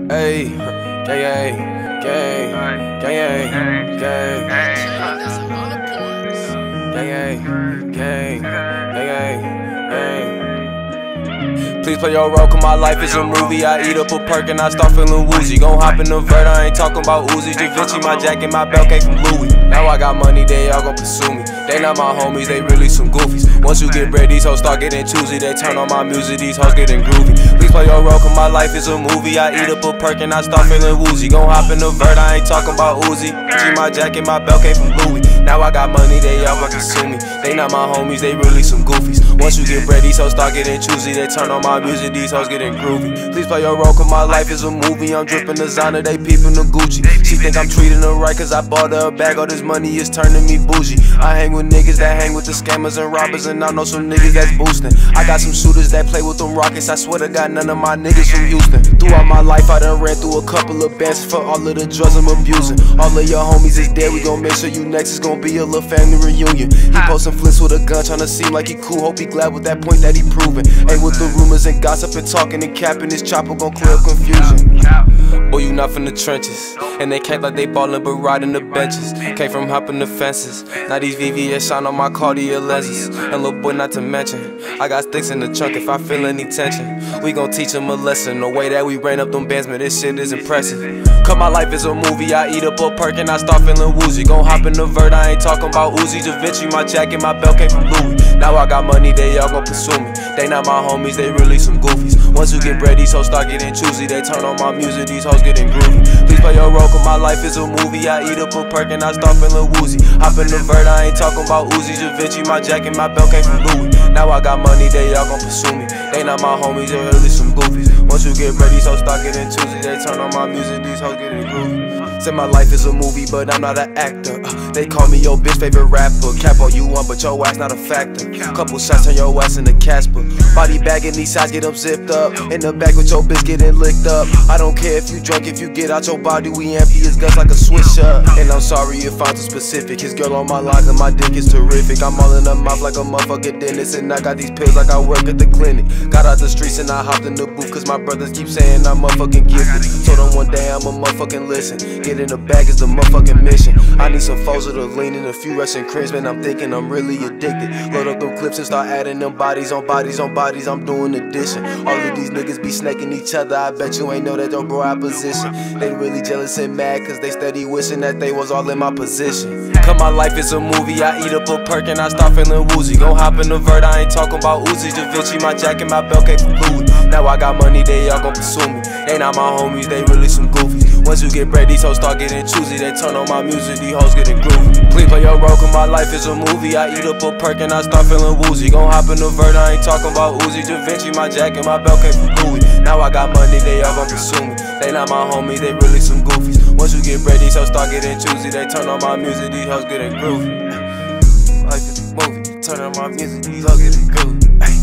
Hey, gang, gang, gang, gang, gang, gang. Please play your role, cause my life is a movie. I eat up a perk and I start feeling woozy. Gon' hop in the vert, I ain't talking about Uzi. Da Vinci, my jacket, my belt came from Louis. Now I got money, they all gon' pursue me. They not my homies, they really some goofies. Once you get bread, these hoes start getting choosy. They turn on my music, these hoes getting groovy. Please play your role, cause my life is a movie. I eat up a perk and I start feeling woozy. Gon' hop in the vert, I ain't talking about Uzi. G, my jacket, my belt came from Louis. Now I got money, they all gon' consume me. They not my homies, they really some goofies. Once you get bread, these hoes start getting choosy. They turn on my music, these hoes getting groovy. Please play your role, cause my life is a movie. I'm dripping designer, they peeping the Gucci. She think I'm treating her right, cause I bought her a bag. All this money is turning me bougie. I hang with niggas that hang with the scammers and robbers, and I know some niggas that's boosting. I got some shooters that play with them rockets. I swear to God, none of my niggas from Houston. Throughout my life, I done ran through a couple of bands for all of the drugs I'm abusing. All of your homies is dead, we gon' make sure you next. It's gon' be a little family reunion. He posting flints with a gun, tryna seem like he cool. Hope he glad with that point that he proving. Ain't with the rumors and gossip and talking and capping. This chopper gon' clear up confusion. Boy, you not from the trenches, and they can't like they ballin' but riding the benches. Came from hopping the fences. Now these VVS shine on my Cartier lenses. And little boy, not to mention, I got sticks in the trunk if I feel any tension. We gon' teach him a lesson. The way that we ran up them bands, man, this shit is impressive. Cause my life is a movie. I eat up a perk and I start feeling woozy. Gon' hop in the vert, I ain't talking about Uzi. Da Vinci, my jacket, my belt came from Louis. Now I got money, they all gon' pursue me. They not my homies, they really some goofies. Once you get bread, these hoes start getting choosy. They turn on my music, these hoes getting groovy. Please play your role, cause my life is a movie. I eat up a perk and I start feeling woozy. Hop in the vert, I ain't talking about Uzi. Da Vinci, my jacket, my belt came from Louis. Now I got money, they all gon' pursue me. They not my homies, they really some goofies. Once you get bread, these hoes start getting choosy. They turn on my music, these hoes getting groovy. Say my life is a movie, but I'm not an actor. They call me your bitch favorite rapper. Cap all you want, but your ass not a factor. Couple shots on your ass in the Casper. Body bag in these sides, get them zipped up. In the back with your bitch getting licked up. I don't care if you drunk, if you get out your body, we empty his guts like a switch up. And I'm sorry if I'm too specific. His girl on my line and my dick is terrific. I'm all in her mouth like a motherfucking dentist. And I got these pills like I work at the clinic. Got out the streets and I hopped in the booth, cause my brothers keep saying I'm motherfucking gifted. Told them one day I'ma motherfucking listen. Get in the bag is the motherfucking mission. I need some foes with a lean and a few Russian crims, man. I'm thinking I'm really addicted. Load up them clips and start adding them bodies on bodies on bodies. I'm doing addition. All of these niggas be snaking each other. I bet you ain't know that don't bro opposition. They really jealous and mad cause they steady wishing that they was all in my position. Cause my life is a movie. I eat up a perk and I start feeling woozy. Gon' hop in the vert, I ain't talking about Uzi. Da Vinci, my jacket, my belt came from Louis. Now I got money, they all gon' pursue me. They not my homies, they really some goofies. Once you get bread, these hoes start getting choosy. They turn on my music, these hoes getting groovy. Please play your role, cause my life is a movie. I eat up a perk and I start feeling woozy. Gon' hop in the vert, I ain't talking about Uzi. Da Vinci, my jacket, my belt came from Louis. Now I got money, they all gon' pursue me. They not my homies, they really some goofies. Once you get bread, these hoes start getting choosy. They turn on my music, these hoes getting groovy. Life is a movie, turn on my music, these hoes getting groovy.